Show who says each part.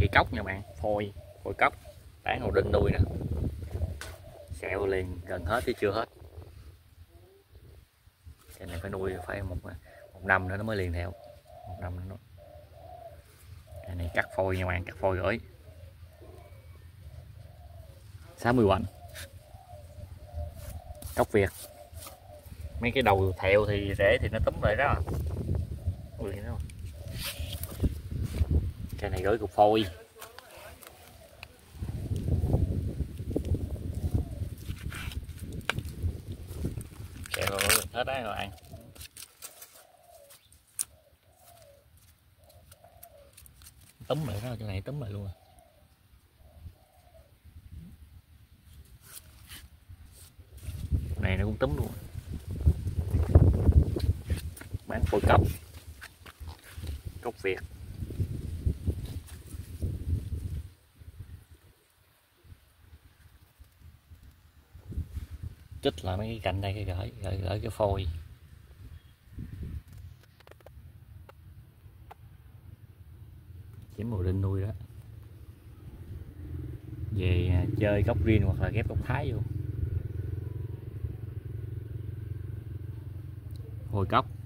Speaker 1: bị cốc nha bạn, phôi cốc bán hồ đinh nuôi nè, sẹo liền gần hết chứ chưa hết. Cái này phải nuôi phải một năm nữa nó mới liền theo, một năm nữa. Cái này cắt phôi nha bạn, cắt phôi gửi 60 hoành, cốc Việt. Mấy cái đầu thẹo thì rễ thì nó túm lại đó. Cái này gửi cục phôi. Kẹo hết đấy rồi ăn. Túm lại đó, chỗ này túm lại luôn. Này nó cũng túm luôn. Bán phôi cốc Việt. Chích lại mấy cái cạnh đây, cái gửi cái phôi. Kiếm màu đinh nuôi đó. Về chơi gốc riêng hoặc là ghép gốc Thái vô. Phôi cốc.